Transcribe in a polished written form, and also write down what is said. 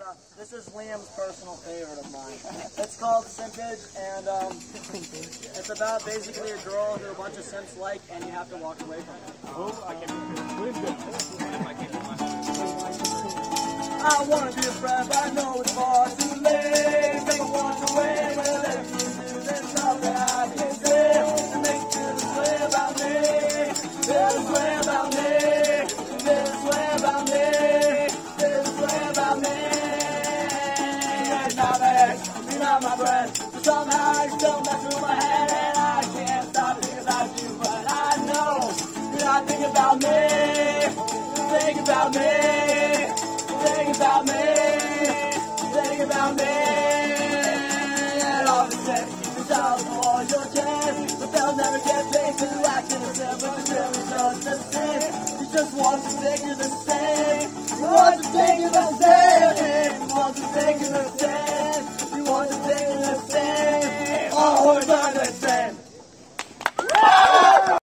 this is Liam's personal favorite of mine. It's called Simpage, and it's about basically a girl who a bunch of simps like, and you have to walk away from it. I want to be a friend, but I know it's far too late. Make me walk away, well, if you do, there's nothing I can say to make you feel this way about me. Feel this way about me. Feel this way about me. Feel this way about me. You're not my ex, you're not my friend, but somehow you still mess with my head, and I can't stop thinking about you, but I know you're not thinking about me. Think about me. Think about me, think about me, and all the sex is out for your chest, but they'll never get paid for you acting the same, but the real results the same. You just want to take it the same, you want to take it the same, you want to take it the same, you want to take it the same, all the time.